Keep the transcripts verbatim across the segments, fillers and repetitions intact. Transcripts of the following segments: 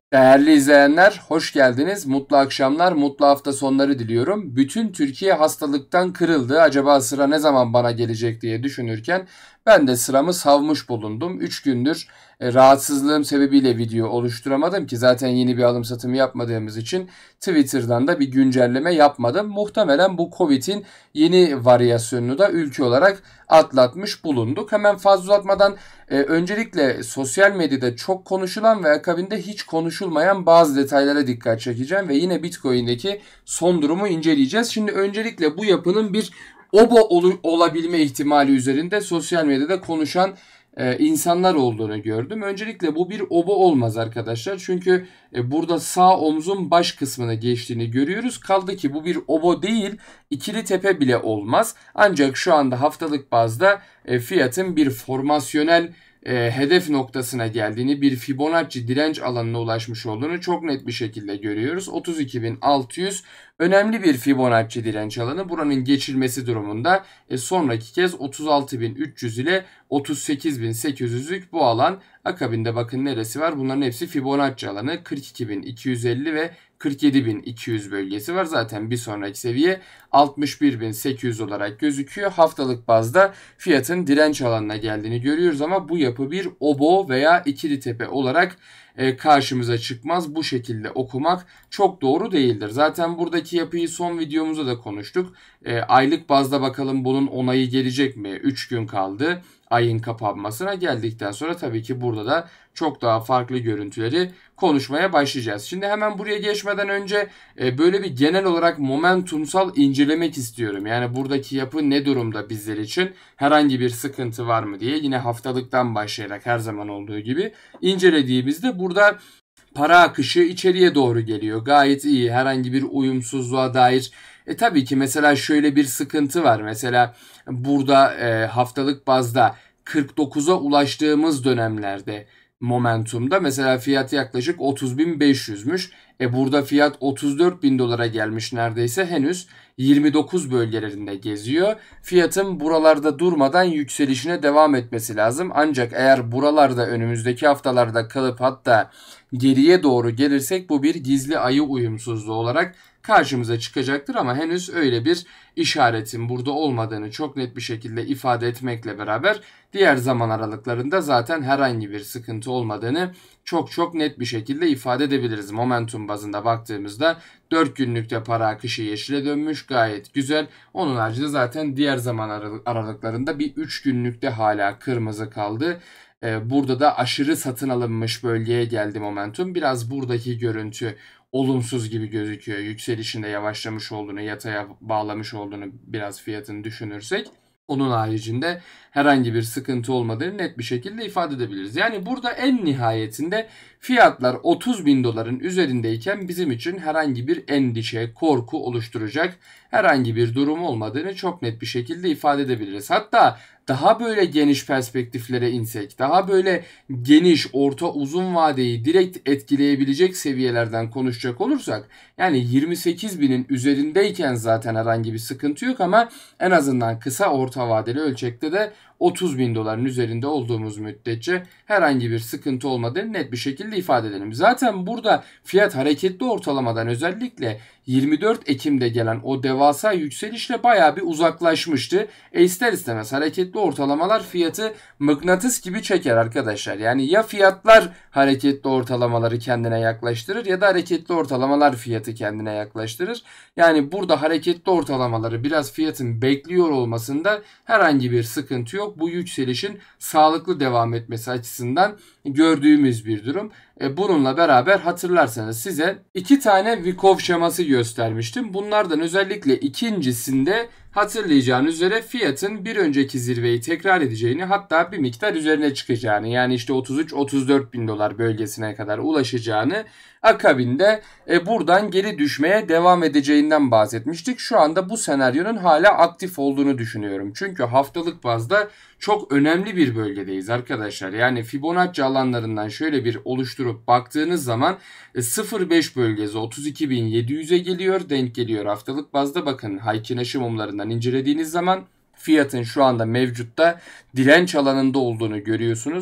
Değerli izleyenler, hoş geldiniz. Mutlu akşamlar, mutlu hafta sonları diliyorum. Bütün Türkiye hastalıktan kırıldı. Acaba sıra ne zaman bana gelecek diye düşünürken ben de sıramı savmuş bulundum. üç gündür e, rahatsızlığım sebebiyle video oluşturamadım ki zaten yeni bir alım satım yapmadığımız için Twitter'dan da bir güncelleme yapmadım. Muhtemelen bu Covid'in yeni varyasyonunu da ülke olarak atlatmış bulunduk. Hemen fazla uzatmadan e, öncelikle sosyal medyada çok konuşulan ve akabinde hiç konuşulmayan bazı detaylara dikkat çekeceğim ve yine Bitcoin'deki son durumu inceleyeceğiz. Şimdi öncelikle bu yapının bir obo ol- olabilme ihtimali üzerinde sosyal medyada konuşan e, insanlar olduğunu gördüm. Öncelikle bu bir obo olmaz arkadaşlar. Çünkü e, burada sağ omzun baş kısmını geçtiğini görüyoruz. Kaldı ki bu bir obo değil, ikili tepe bile olmaz. Ancak şu anda haftalık bazda e, fiyatın bir formasyonel e, hedef noktasına geldiğini, bir Fibonacci direnç alanına ulaşmış olduğunu çok net bir şekilde görüyoruz. otuz iki bin altı yüz önemli bir Fibonacci direnç alanı. Buranın geçilmesi durumunda e, sonraki kez otuz altı bin üç yüz ile otuz sekiz bin sekiz yüzlük bu alan. Akabinde bakın neresi var? Bunların hepsi Fibonacci alanı. kırk iki bin iki yüz elli ve kırk yedi bin iki yüz bölgesi var. Zaten bir sonraki seviye altmış bir bin sekiz yüz olarak gözüküyor. Haftalık bazda fiyatın direnç alanına geldiğini görüyoruz ama bu yapı bir obo veya ikili tepe olarak e, karşımıza çıkmaz. Bu şekilde okumak çok doğru değildir. Zaten buradaki yapıyı son videomuzda da konuştuk. E, aylık bazda bakalım bunun onayı gelecek mi? üç gün kaldı ayın kapanmasına. Geldikten sonra tabii ki burada da çok daha farklı görüntüleri konuşmaya başlayacağız. Şimdi hemen buraya geçmeden önce e, böyle bir genel olarak momentumsal incelemek istiyorum. Yani buradaki yapı ne durumda bizler için? Herhangi bir sıkıntı var mı diye yine haftalıktan başlayarak her zaman olduğu gibi incelediğimizde burada para akışı içeriye doğru geliyor. Gayet iyi. Herhangi bir uyumsuzluğa dair. E tabii ki mesela şöyle bir sıkıntı var. Mesela burada e, haftalık bazda kırk dokuza ulaştığımız dönemlerde momentumda mesela fiyat yaklaşık otuz bin beş yüzmüş. E burada fiyat otuz dört bin dolara gelmiş neredeyse, henüz yirmi dokuz bölgelerinde geziyor. Fiyatın buralarda durmadan yükselişine devam etmesi lazım. Ancak eğer buralarda önümüzdeki haftalarda kalıp hatta geriye doğru gelirsek bu bir gizli ayı uyumsuzluğu olarak karşımıza çıkacaktır ama henüz öyle bir işaretin burada olmadığını çok net bir şekilde ifade etmekle beraber diğer zaman aralıklarında zaten herhangi bir sıkıntı olmadığını çok çok net bir şekilde ifade edebiliriz. Momentum bazında baktığımızda dört günlükte para akışı yeşile dönmüş, gayet güzel. Onun haricinde zaten diğer zaman aralıklarında bir üç günlükte hala kırmızı kaldı. Burada da aşırı satın alınmış bölgeye geldi momentum. Biraz buradaki görüntü olumsuz gibi gözüküyor. Yükselişinde yavaşlamış olduğunu, yataya bağlamış olduğunu biraz fiyatını düşünürsek. Onun haricinde herhangi bir sıkıntı olmadığını net bir şekilde ifade edebiliriz. Yani burada en nihayetinde fiyatlar otuz bin doların üzerindeyken bizim için herhangi bir endişe, korku oluşturacak herhangi bir durum olmadığını çok net bir şekilde ifade edebiliriz. Hatta daha böyle geniş perspektiflere insek, daha böyle geniş, orta, uzun vadeyi direkt etkileyebilecek seviyelerden konuşacak olursak, yani yirmi sekiz binin üzerindeyken zaten herhangi bir sıkıntı yok ama en azından kısa orta vadeli ölçekte de otuz bin doların üzerinde olduğumuz müddetçe herhangi bir sıkıntı olmadığını net bir şekilde ifade edelim. Zaten burada fiyat hareketli ortalamadan özellikle yirmi dört Ekim'de gelen o devasa yükselişle bayağı bir uzaklaşmıştı. E ister istemez hareketli ortalamalar fiyatı mıknatıs gibi çeker arkadaşlar. Yani ya fiyatlar hareketli ortalamaları kendine yaklaştırır ya da hareketli ortalamalar fiyatı kendine yaklaştırır. Yani burada hareketli ortalamaları biraz fiyatın bekliyor olmasında herhangi bir sıkıntı yok. Bu yükselişin sağlıklı devam etmesi açısından gördüğümüz bir durum. E bununla beraber hatırlarsanız size iki tane Wyckoff şeması göstermiştim. Bunlardan özellikle ikincisinde hatırlayacağınız üzere fiyatın bir önceki zirveyi tekrar edeceğini, hatta bir miktar üzerine çıkacağını, yani işte otuz üç otuz dört bin dolar bölgesine kadar ulaşacağını, akabinde e, buradan geri düşmeye devam edeceğinden bahsetmiştik. Şu anda bu senaryonun hala aktif olduğunu düşünüyorum. Çünkü haftalık bazda çok önemli bir bölgedeyiz arkadaşlar. Yani Fibonacci alanlarından şöyle bir oluşturup baktığınız zaman sıfır virgül beş bölgesi otuz iki bin yedi yüze geliyor, denk geliyor haftalık bazda. Bakın Haykin-Aşı mumlarından incelediğiniz zaman fiyatın şu anda mevcutta direnç alanında olduğunu görüyorsunuz.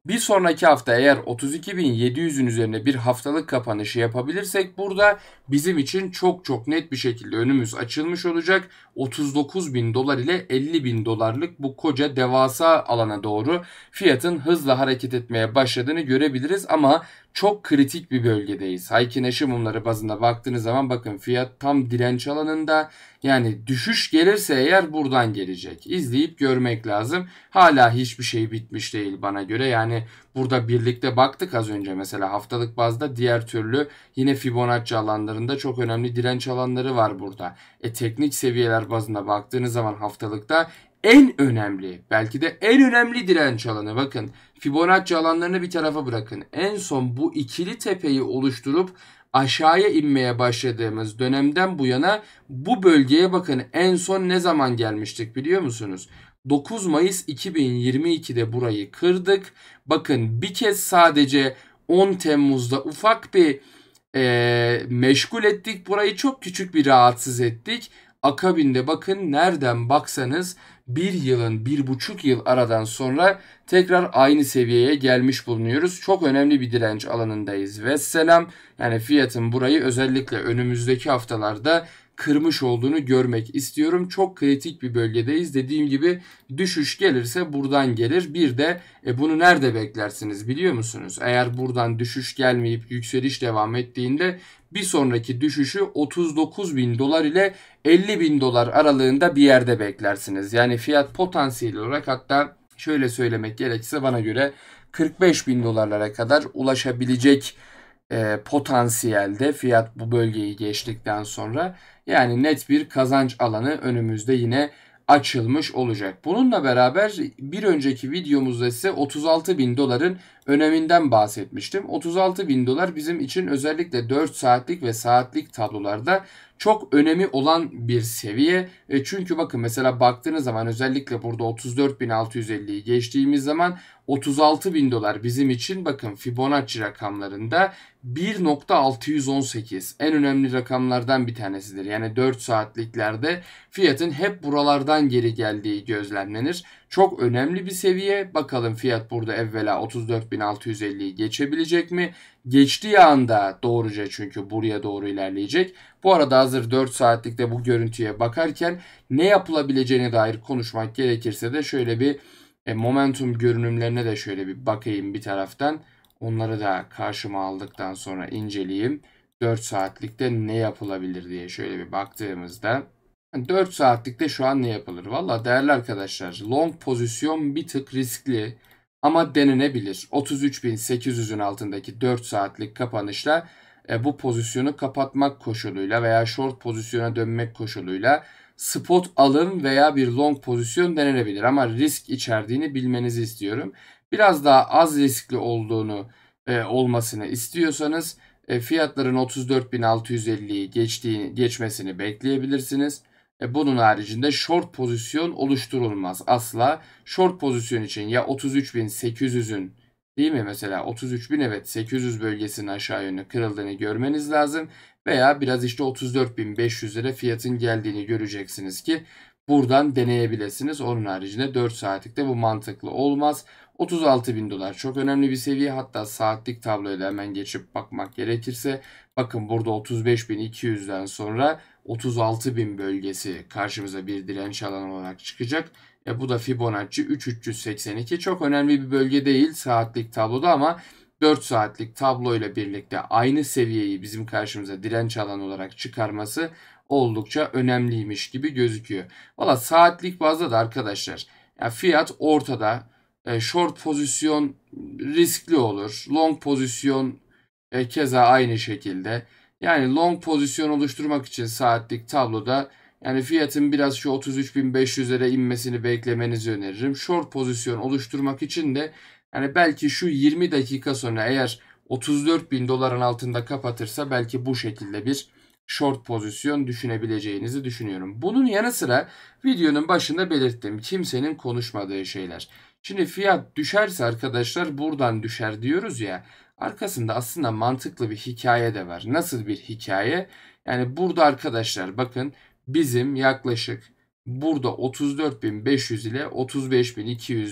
Bir sonraki hafta eğer otuz iki bin yedi yüzün üzerine bir haftalık kapanışı yapabilirsek burada bizim için çok çok net bir şekilde önümüz açılmış olacak. otuz dokuz bin dolar ile elli bin dolarlık bu koca devasa alana doğru fiyatın hızla hareket etmeye başladığını görebiliriz ama çok kritik bir bölgedeyiz. Haykin Aşı mumları bazında baktığınız zaman bakın fiyat tam direnç alanında, yani düşüş gelirse eğer buradan gelecek. İzleyip görmek lazım. Hala hiçbir şey bitmiş değil bana göre. Yani burada birlikte baktık az önce mesela haftalık bazda, diğer türlü yine Fibonacci alanlarında çok önemli direnç alanları var burada. E teknik seviyeler bazında baktığınız zaman haftalıkta en önemli, belki de en önemli direnç alanı, bakın Fibonacci alanlarını bir tarafa bırakın. En son bu ikili tepeyi oluşturup aşağıya inmeye başladığımız dönemden bu yana bu bölgeye bakın en son ne zaman gelmiştik biliyor musunuz? dokuz Mayıs iki bin yirmi iki'de burayı kırdık. Bakın bir kez sadece on Temmuz'da ufak bir e, meşgul ettik. Burayı çok küçük bir rahatsız ettik. Akabinde bakın nereden baksanız bir yılın bir buçuk yıl aradan sonra tekrar aynı seviyeye gelmiş bulunuyoruz. Çok önemli bir direnç alanındayız. Vesselam, yani fiyatın burayı özellikle önümüzdeki haftalarda kırmış olduğunu görmek istiyorum. Çok kritik bir bölgedeyiz. Dediğim gibi düşüş gelirse buradan gelir. Bir de e, bunu nerede beklersiniz biliyor musunuz? Eğer buradan düşüş gelmeyip yükseliş devam ettiğinde bir sonraki düşüşü otuz dokuz bin dolar ile elli bin dolar aralığında bir yerde beklersiniz. Yani fiyat potansiyel olarak, hatta şöyle söylemek gerekirse bana göre kırk beş bin dolarlara kadar ulaşabilecek e, potansiyelde fiyat bu bölgeyi geçtikten sonra. Yani net bir kazanç alanı önümüzde yine açılmış olacak. Bununla beraber bir önceki videomuzda size otuz altı bin doların öneminden bahsetmiştim. otuz altı bin dolar bizim için özellikle dört saatlik ve saatlik tablolarda çok önemi olan bir seviye. E çünkü bakın mesela baktığınız zaman özellikle burada otuz dört bin altı yüz elliyi geçtiğimiz zaman otuz altı bin dolar bizim için bakın Fibonacci rakamlarında bir nokta altı yüz on sekiz en önemli rakamlardan bir tanesidir. Yani dört saatliklerde fiyatın hep buralardan geri geldiği gözlemlenir. Çok önemli bir seviye. Bakalım fiyat burada evvela otuz dört bin altı yüz elliyi geçebilecek mi? Geçtiği anda doğruca çünkü buraya doğru ilerleyecek. Bu arada hazır dört saatlikte bu görüntüye bakarken ne yapılabileceğine dair konuşmak gerekirse de şöyle bir e, momentum görünümlerine de şöyle bir bakayım bir taraftan. Onları da karşıma aldıktan sonra inceleyeyim. dört saatlikte ne yapılabilir diye şöyle bir baktığımızda. dört saatlikte şu an ne yapılır? Valla değerli arkadaşlar, long pozisyon bir tık riskli ama denenebilir. otuz üç bin sekiz yüzün altındaki dört saatlik kapanışla e, bu pozisyonu kapatmak koşuluyla veya short pozisyona dönmek koşuluyla spot alım veya bir long pozisyon denenebilir. Ama risk içerdiğini bilmenizi istiyorum. Biraz daha az riskli olduğunu e, olmasını istiyorsanız e, fiyatların otuz dört bin altı yüz elliyi geçtiğini, geçmesini bekleyebilirsiniz. E, bunun haricinde short pozisyon oluşturulmaz asla. Short pozisyon için ya otuz üç bin sekiz yüzün değil mi mesela otuz üç bin, evet, sekiz yüz bölgesinin aşağı yönlü kırıldığını görmeniz lazım. Veya biraz işte otuz dört bin beş yüzlere fiyatın geldiğini göreceksiniz ki buradan deneyebilirsiniz. Onun haricinde dört saatlikte bu mantıklı olmaz. otuz altı bin dolar çok önemli bir seviye. Hatta saatlik tabloya da hemen geçip bakmak gerekirse bakın burada otuz beş bin iki yüzden sonra otuz altı bin bölgesi karşımıza bir direnç alanı olarak çıkacak. E bu da Fibonacci üç bin üç yüz seksen iki, çok önemli bir bölge değil saatlik tabloda ama dört saatlik tablo ile birlikte aynı seviyeyi bizim karşımıza direnç alanı olarak çıkarması oldukça önemliymiş gibi gözüküyor. Valla saatlik bazda da arkadaşlar ya fiyat ortada. E, short pozisyon riskli olur. Long pozisyon e, keza aynı şekilde. Yani long pozisyon oluşturmak için saatlik tabloda yani fiyatın biraz şu otuz üç bin beş yüzlere inmesini beklemenizi öneririm. Short pozisyon oluşturmak için de yani belki şu yirmi dakika sonra eğer otuz dört bin doların altında kapatırsa belki bu şekilde bir short pozisyon düşünebileceğinizi düşünüyorum. Bunun yanı sıra videonun başında belirttim kimsenin konuşmadığı şeyler. Şimdi fiyat düşerse arkadaşlar buradan düşer diyoruz ya. Arkasında aslında mantıklı bir hikaye de var. Nasıl bir hikaye? Yani burada arkadaşlar bakın bizim yaklaşık burada otuz dört bin beş yüz ile otuz beş bin iki yüzde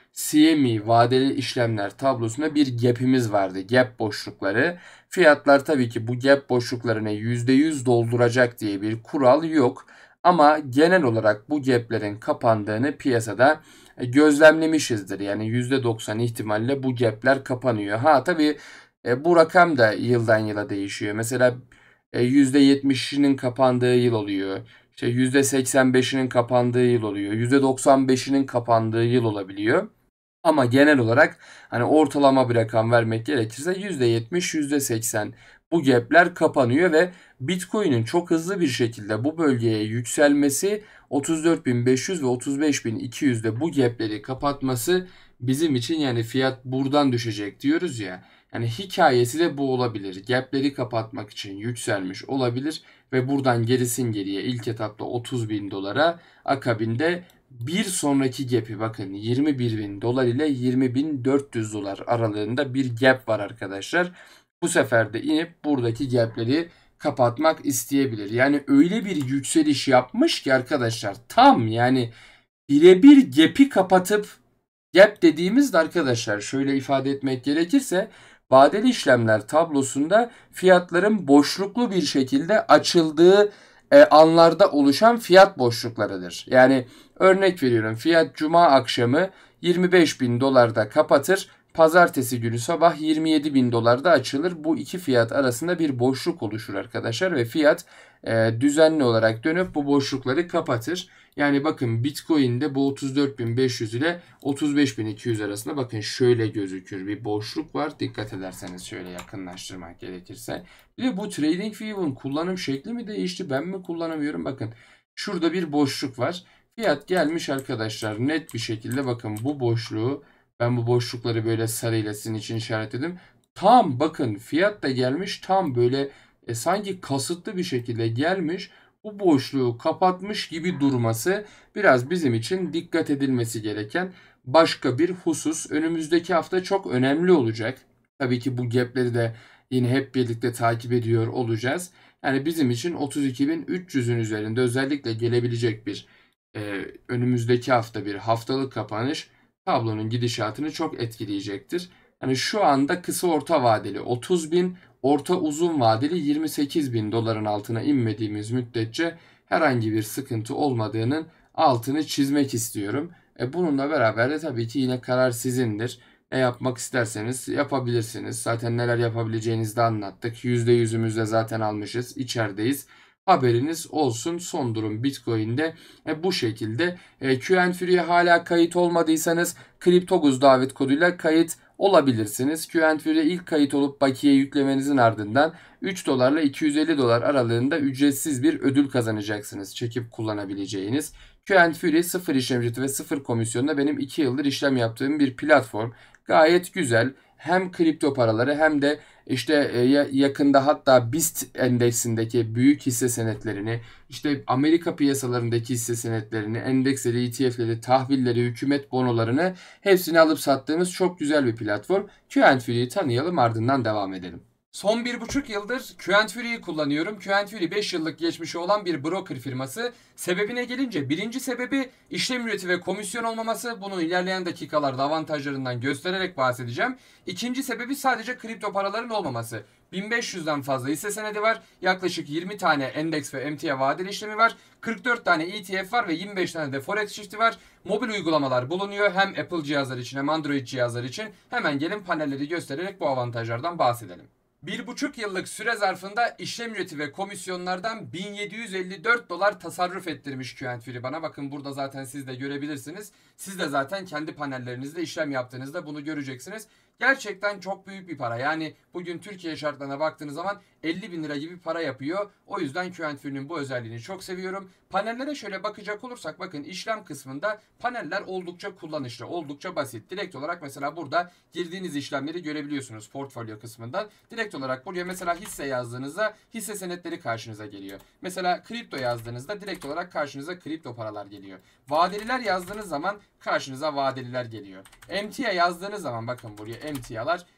C M E vadeli işlemler tablosunda bir gap'imiz vardı. Gap boşlukları. Fiyatlar tabii ki bu gap boşluklarını yüzde yüz dolduracak diye bir kural yok. Ama genel olarak bu gap'lerin kapandığını piyasada gözlemlemişizdir. Yani yüzde doksan ihtimalle bu gap'ler kapanıyor. Ha tabii e, bu rakam da yıldan yıla değişiyor. Mesela e, yüzde yetmişinin kapandığı yıl oluyor. İşte yüzde seksen beşinin kapandığı yıl oluyor. yüzde doksan beşinin kapandığı yıl olabiliyor. Ama genel olarak hani ortalama bir rakam vermek gerekirse yüzde yetmiş, yüzde seksen bu gap'ler kapanıyor ve Bitcoin'in çok hızlı bir şekilde bu bölgeye yükselmesi, otuz dört bin beş yüz ve otuz beş bin iki yüzde bu gap'leri kapatması bizim için, yani fiyat buradan düşecek diyoruz ya. Yani hikayesi de bu olabilir. Gap'leri kapatmak için yükselmiş olabilir ve buradan gerisin geriye ilk etapta otuz bin dolara, akabinde bir sonraki gap'i bakın yirmi bir bin dolar ile yirmi bin dört yüz dolar aralığında bir gap var arkadaşlar. Bu sefer de inip buradaki gap'leri kapatmak isteyebilir. Yani öyle bir yükseliş yapmış ki arkadaşlar, tam yani birebir gap'i kapatıp, gap dediğimizde arkadaşlar şöyle ifade etmek gerekirse, vadeli işlemler tablosunda fiyatların boşluklu bir şekilde açıldığı e, anlarda oluşan fiyat boşluklarıdır. Yani örnek veriyorum, fiyat cuma akşamı yirmi beş bin dolarda kapatır. Pazartesi günü sabah yirmi yedi bin dolarda açılır. Bu iki fiyat arasında bir boşluk oluşur arkadaşlar ve fiyat e, düzenli olarak dönüp bu boşlukları kapatır. Yani bakın Bitcoin'de bu otuz dört bin beş yüz ile otuz beş bin iki yüz arasında bakın şöyle gözükür. Bir boşluk var. Dikkat ederseniz şöyle yakınlaştırmak gerekirse. Bir de bu TradingView'un kullanım şekli mi değişti? Ben mi kullanamıyorum? Bakın şurada bir boşluk var. Fiyat gelmiş arkadaşlar net bir şekilde, bakın bu boşluğu, ben bu boşlukları böyle sarıyla sizin için işaretledim. Tam bakın fiyat da gelmiş, tam böyle e, sanki kasıtlı bir şekilde gelmiş. Bu boşluğu kapatmış gibi durması biraz bizim için dikkat edilmesi gereken başka bir husus. Önümüzdeki hafta çok önemli olacak. Tabii ki bu gap'leri de yine hep birlikte takip ediyor olacağız. Yani bizim için otuz iki bin üç yüzün üzerinde özellikle gelebilecek bir e, önümüzdeki hafta bir haftalık kapanış tablonun gidişatını çok etkileyecektir. Yani şu anda kısa orta vadeli otuz bin, orta uzun vadeli yirmi sekiz bin doların altına inmediğimiz müddetçe herhangi bir sıkıntı olmadığının altını çizmek istiyorum. E bununla beraber de tabii ki yine karar sizindir. Ne yapmak isterseniz yapabilirsiniz. Zaten neler yapabileceğinizi de anlattık. yüzde yüzümüzde zaten almışız. İçerideyiz. Haberiniz olsun. Son durum Bitcoin'de e, bu şekilde. E, Q and Free'ye hala kayıt olmadıysanız Kriptoguz davet koduyla kayıt olabilirsiniz. Q and Free'ye ilk kayıt olup bakiye yüklemenizin ardından üç dolarla iki yüz elli dolar aralığında ücretsiz bir ödül kazanacaksınız. Çekip kullanabileceğiniz. Q and Free sıfır işlem ücreti ve sıfır komisyonda benim iki yıldır işlem yaptığım bir platform. Gayet güzel. Hem kripto paraları hem de işte yakında hatta BIST endeksindeki büyük hisse senetlerini, işte Amerika piyasalarındaki hisse senetlerini, endeksleri, E T F'leri, tahvilleri, hükümet bonolarını hepsini alıp sattığımız çok güzel bir platform. Q and Free'yi tanıyalım, ardından devam edelim. Son bir buçuk yıldır Q and Free'yi kullanıyorum. Q and Free beş yıllık geçmişi olan bir broker firması. Sebebine gelince, birinci sebebi işlem ücreti ve komisyon olmaması. Bunu ilerleyen dakikalarda avantajlarından göstererek bahsedeceğim. İkinci sebebi sadece kripto paraların olmaması. bin beş yüzden fazla hisse senedi var. Yaklaşık yirmi tane endeks ve emtia vadeli işlemi var. kırk dört tane E T F var ve yirmi beş tane de forex çifti var. Mobil uygulamalar bulunuyor. Hem Apple cihazlar için hem Android cihazlar için. Hemen gelin panelleri göstererek bu avantajlardan bahsedelim. Bir buçuk yıllık süre zarfında işlem ücreti ve komisyonlardan bin yedi yüz elli dört dolar tasarruf ettirmiş Q and Free bana. Bakın burada zaten siz de görebilirsiniz. Siz de zaten kendi panellerinizde işlem yaptığınızda bunu göreceksiniz. Gerçekten çok büyük bir para. Yani bugün Türkiye şartlarına baktığınız zaman elli bin lira gibi para yapıyor. O yüzden Q and Free'nin bu özelliğini çok seviyorum. Panellere şöyle bakacak olursak bakın işlem kısmında paneller oldukça kullanışlı, oldukça basit. Direkt olarak mesela burada girdiğiniz işlemleri görebiliyorsunuz portfolyo kısmından. Direkt olarak buraya mesela hisse yazdığınızda hisse senetleri karşınıza geliyor. Mesela kripto yazdığınızda direkt olarak karşınıza kripto paralar geliyor. Vadeliler yazdığınız zaman karşınıza vadeliler geliyor. Emtia yazdığınız zaman bakın buraya emtialar.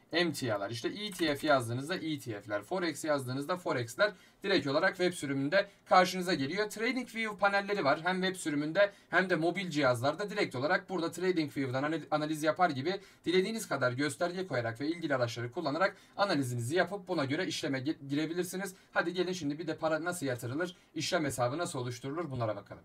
emtialar. İşte E T F yazdığınızda E T F'ler, Forex yazdığınızda Forex'ler direkt olarak web sürümünde karşınıza geliyor. TradingView panelleri var. Hem web sürümünde hem de mobil cihazlarda direkt olarak burada TradingView'dan analiz yapar gibi dilediğiniz kadar gösterge koyarak ve ilgili araçları kullanarak analizinizi yapıp buna göre işleme girebilirsiniz. Hadi gelin şimdi bir de para nasıl yatırılır, işlem hesabı nasıl oluşturulur bunlara bakalım.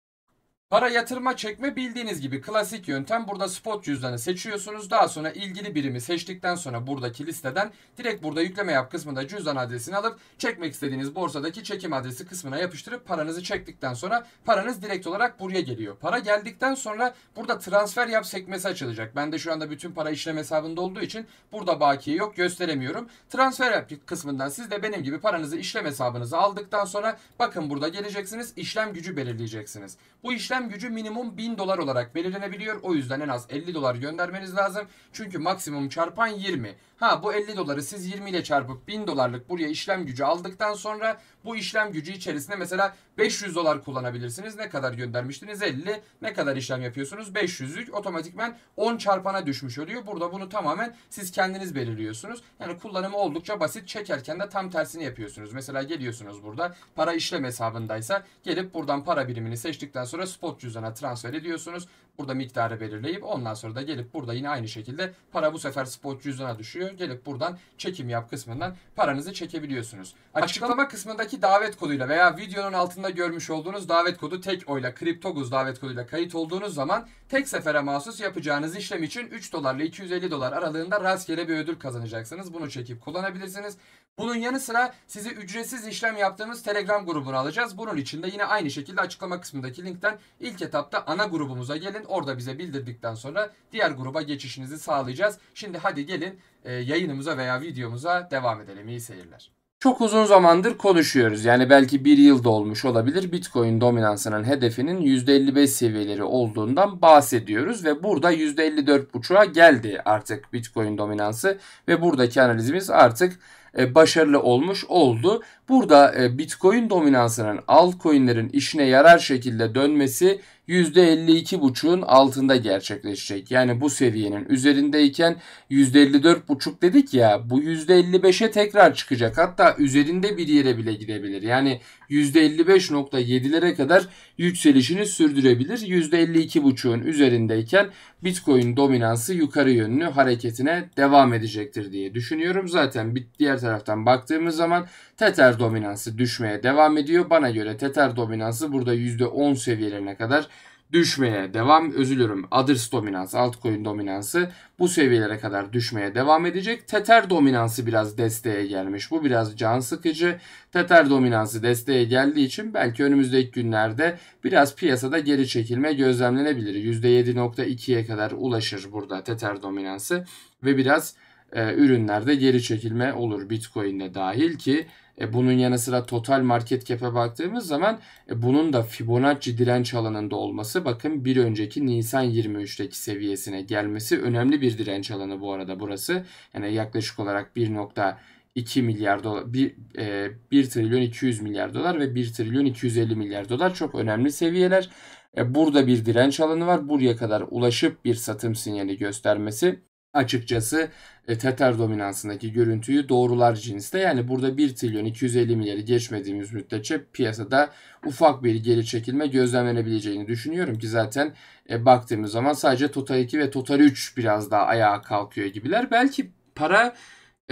Para yatırma çekme bildiğiniz gibi klasik yöntem. Burada spot cüzdanı seçiyorsunuz. Daha sonra ilgili birimi seçtikten sonra buradaki listeden direkt burada yükleme yap kısmında cüzdan adresini alıp çekmek istediğiniz borsadaki çekim adresi kısmına yapıştırıp paranızı çektikten sonra paranız direkt olarak buraya geliyor. Para geldikten sonra burada transfer yap sekmesi açılacak. Ben de şu anda bütün para işlem hesabında olduğu için burada bakiye yok, gösteremiyorum. Transfer yap kısmından siz de benim gibi paranızı işlem hesabınıza aldıktan sonra bakın burada geleceksiniz, işlem gücü belirleyeceksiniz. Bu işlem gücü minimum bin dolar olarak belirlenebiliyor. O yüzden en az elli dolar göndermeniz lazım. Çünkü maksimum çarpan yirmi. Ha bu elli doları siz yirmi ile çarpıp bin dolarlık buraya işlem gücü aldıktan sonra bu işlem gücü içerisinde mesela beş yüz dolar kullanabilirsiniz. Ne kadar göndermiştiniz? elli. Ne kadar işlem yapıyorsunuz? beş yüzlük. Otomatikman on çarpana düşmüş oluyor. Burada bunu tamamen siz kendiniz belirliyorsunuz. Yani kullanımı oldukça basit. Çekerken de tam tersini yapıyorsunuz. Mesela geliyorsunuz burada para işlem hesabındaysa gelip buradan para birimini seçtikten sonra spot cüzdana transfer ediyorsunuz. Burada miktarı belirleyip ondan sonra da gelip burada yine aynı şekilde para bu sefer spot cüzdana düşüyor. Gelip buradan çekim yap kısmından paranızı çekebiliyorsunuz. Açıklama kısmındaki davet koduyla veya videonun altında görmüş olduğunuz davet kodu tek oyla Kriptoguz davet koduyla kayıt olduğunuz zaman tek sefere mahsus yapacağınız işlem için üç dolar ile iki yüz elli dolar aralığında rastgele bir ödül kazanacaksınız. Bunu çekip kullanabilirsiniz. Bunun yanı sıra sizi ücretsiz işlem yaptığımız Telegram grubunu alacağız. Bunun için de yine aynı şekilde açıklama kısmındaki linkten ilk etapta ana grubumuza gelin. Orada bize bildirdikten sonra diğer gruba geçişinizi sağlayacağız. Şimdi hadi gelin e, yayınımıza veya videomuza devam edelim. İyi seyirler. Çok uzun zamandır konuşuyoruz. Yani belki bir yılda olmuş olabilir. Bitcoin dominansının hedefinin yüzde elli beş seviyeleri olduğundan bahsediyoruz. Ve burada yüzde elli dört buçuğa geldi artık Bitcoin dominansı. Ve buradaki analizimiz artık başarılı olmuş oldu. Burada Bitcoin dominansının altcoin'lerin işine yarar şekilde dönmesi yüzde elli iki buçuğun altında gerçekleşecek. Yani bu seviyenin üzerindeyken yüzde elli dört buçuk dedik ya, bu yüzde elli beşe tekrar çıkacak. Hatta üzerinde bir yere bile gidebilir. Yani yüzde elli beş nokta yedilere kadar yükselişini sürdürebilir. yüzde elli iki buçuğun üzerindeyken Bitcoin dominansı yukarı yönlü hareketine devam edecektir diye düşünüyorum. Zaten bir diğer taraftan baktığımız zaman Tether dominansı düşmeye devam ediyor. Bana göre Tether dominansı burada yüzde on seviyelerine kadar düşmeye devam, özür Others dominansı, altcoin dominansı bu seviyelere kadar düşmeye devam edecek. Tether dominansı biraz desteğe gelmiş. Bu biraz can sıkıcı. Tether dominansı desteğe geldiği için belki önümüzdeki günlerde biraz piyasada geri çekilme gözlemlenebilir. yüzde yedi nokta ikiye kadar ulaşır burada Tether dominansı ve biraz e, ürünlerde geri çekilme olur, Bitcoin'de dahil ki E, bunun yanı sıra total market cap'e baktığımız zaman e, bunun da Fibonacci direnç alanında olması, bakın bir önceki Nisan yirmi üçteki seviyesine gelmesi önemli bir direnç alanı bu arada burası. Yani yaklaşık olarak bir nokta iki milyar dolar, bir, e, bir trilyon iki yüz milyar dolar ve bir trilyon iki yüz elli milyar dolar çok önemli seviyeler. E, burada bir direnç alanı var. Buraya kadar ulaşıp bir satım sinyali göstermesi açıkçası e, Tether dominansındaki görüntüyü doğrular cinste. Yani burada bir trilyon iki yüz elli milyarı geçmediğimiz müddetçe piyasada ufak bir geri çekilme gözlemlenebileceğini düşünüyorum ki zaten e, baktığımız zaman sadece Total iki ve Total üç biraz daha ayağa kalkıyor gibiler. Belki para e,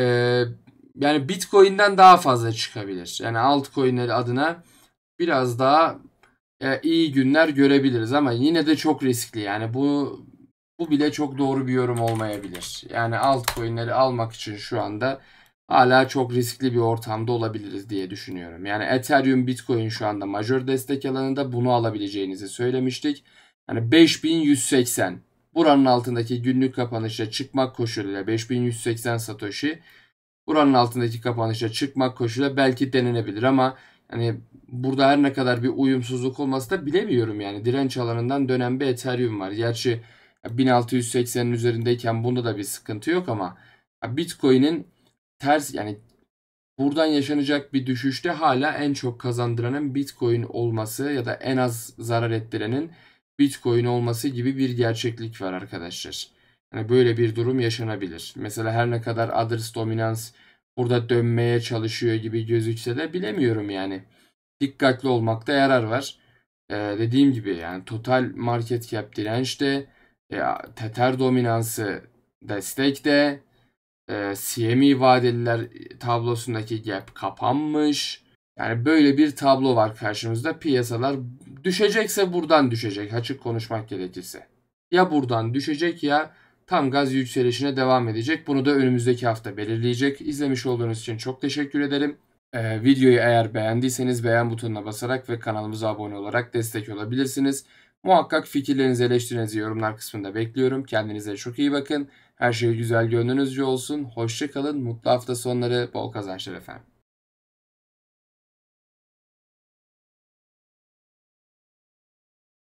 yani Bitcoin'den daha fazla çıkabilir. Yani altcoin'leri adına biraz daha e, iyi günler görebiliriz ama yine de çok riskli. Yani bu Bu bile çok doğru bir yorum olmayabilir. Yani altcoin'leri almak için şu anda hala çok riskli bir ortamda olabiliriz diye düşünüyorum. Yani Ethereum, Bitcoin şu anda majör destek alanında, bunu alabileceğinizi söylemiştik. Yani beş bin yüz seksen buranın altındaki günlük kapanışa çıkmak koşuluyla beş bin yüz seksen Satoshi buranın altındaki kapanışa çıkmak koşuluyla belki denenebilir ama hani burada her ne kadar bir uyumsuzluk olması da bilemiyorum yani. Direnç alanından dönen bir Ethereum var. Gerçi bin altı yüz seksenin üzerindeyken bunda da bir sıkıntı yok ama Bitcoin'in ters, yani buradan yaşanacak bir düşüşte hala en çok kazandıranın Bitcoin olması ya da en az zarar ettirenin Bitcoin olması gibi bir gerçeklik var arkadaşlar. Hani böyle bir durum yaşanabilir. Mesela her ne kadar Others Dominance burada dönmeye çalışıyor gibi gözükse de bilemiyorum yani. Dikkatli olmakta yarar var. Ee, dediğim gibi yani total market cap dirençte, e, Tether dominansı destekte, e, C M E vadeliler tablosundaki gap kapanmış. Yani böyle bir tablo var karşımızda. Piyasalar düşecekse buradan düşecek, açık konuşmak gerekirse. Ya buradan düşecek ya tam gaz yükselişine devam edecek. Bunu da önümüzdeki hafta belirleyecek. İzlemiş olduğunuz için çok teşekkür ederim. Ee, videoyu eğer beğendiyseniz beğen butonuna basarak ve kanalımıza abone olarak destek olabilirsiniz. Muhakkak fikirlerinizi, eleştirinizi yorumlar kısmında bekliyorum. Kendinize çok iyi bakın. Her şey güzel gönlünüzce olsun. Hoşça kalın. Mutlu hafta sonları, bol kazançlar efendim.